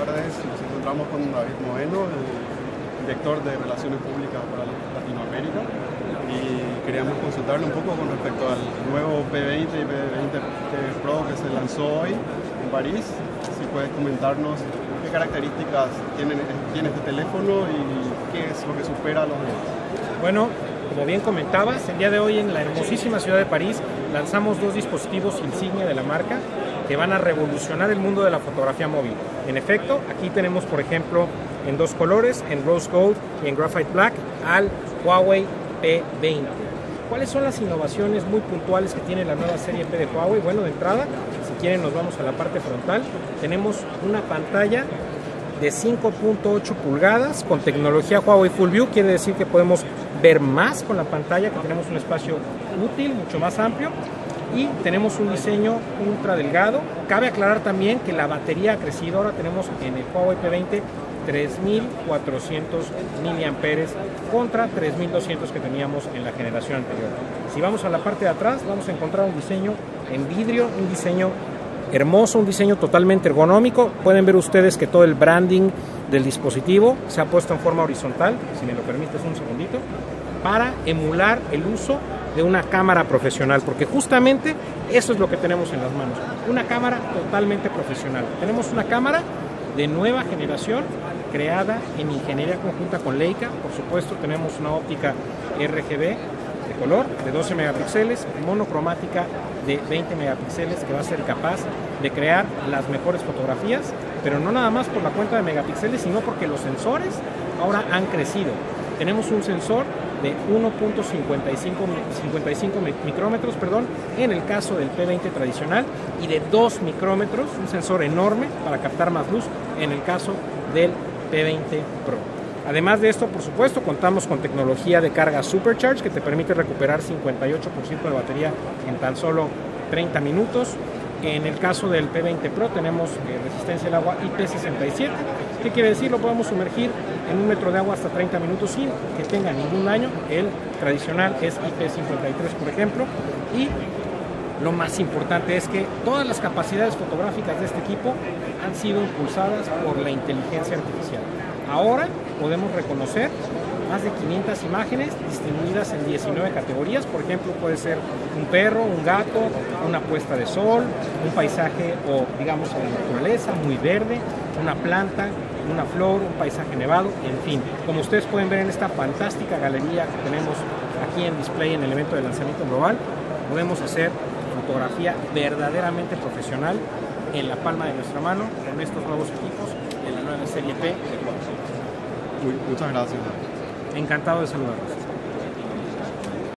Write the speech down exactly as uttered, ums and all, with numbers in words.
tardes. Nos encontramos con David Moeno, el director de Relaciones Públicas para Latinoamérica, y queríamos consultarle un poco con respecto al nuevo P veinte y P veinte Pro que se lanzó hoy en París. Si puedes comentarnos qué características tiene, tiene este teléfono y qué es lo que supera a los demás. Bueno, como bien comentabas, el día de hoy en la hermosísima ciudad de París lanzamos dos dispositivos insignia de la marca que van a revolucionar el mundo de la fotografía móvil. En efecto, aquí tenemos, por ejemplo, en dos colores, en Rose Gold y en Graphite Black, al Huawei P veinte. ¿Cuáles son las innovaciones muy puntuales que tiene la nueva serie P de Huawei? Bueno, de entrada, si quieren nos vamos a la parte frontal. Tenemos una pantalla de cinco punto ocho pulgadas con tecnología Huawei Full View, quiere decir que podemos ver más con la pantalla, que tenemos un espacio útil, mucho más amplio, y tenemos un diseño ultra delgado. Cabe aclarar también que la batería ha crecido, ahora tenemos en el Huawei P veinte tres mil cuatrocientos miliamperios contra tres mil doscientos que teníamos en la generación anterior. Si vamos a la parte de atrás, vamos a encontrar un diseño en vidrio, un diseño hermoso, un diseño totalmente ergonómico. Pueden ver ustedes que todo el branding del dispositivo se ha puesto en forma horizontal, si me lo permites un segundito, para emular el uso de una cámara profesional, porque justamente eso es lo que tenemos en las manos, una cámara totalmente profesional. Tenemos una cámara de nueva generación creada en ingeniería conjunta con Leica. Por supuesto, tenemos una óptica R G B de color de doce megapíxeles, monocromática de veinte megapíxeles, que va a ser capaz de crear las mejores fotografías, pero no nada más por la cuenta de megapíxeles, sino porque los sensores ahora han crecido. Tenemos un sensor de uno punto cincuenta y cinco micrómetros, perdón, en el caso del P veinte tradicional, y de dos micrómetros, un sensor enorme para captar más luz en el caso del P veinte Pro. Además de esto, por supuesto, contamos con tecnología de carga Supercharge que te permite recuperar cincuenta y ocho por ciento de batería en tan solo treinta minutos. En el caso del P veinte Pro tenemos eh, resistencia al agua I P sesenta y siete. ¿Qué quiere decir? Lo podemos sumergir en un metro de agua hasta treinta minutos sin que tenga ningún daño. El tradicional es I P cincuenta y tres, por ejemplo. Y lo más importante es que todas las capacidades fotográficas de este equipo han sido impulsadas por la inteligencia artificial. Ahora podemos reconocer más de quinientas imágenes distribuidas en diecinueve categorías. Por ejemplo, puede ser un perro, un gato, una puesta de sol, un paisaje o digamos a la naturaleza muy verde, una planta, una flor, un paisaje nevado, en fin. Como ustedes pueden ver en esta fantástica galería que tenemos aquí en display en el evento de lanzamiento global, podemos hacer fotografía verdaderamente profesional en la palma de nuestra mano con estos nuevos equipos de la nueva serie P de Huawei. Muchas gracias. Encantado de saludarlos.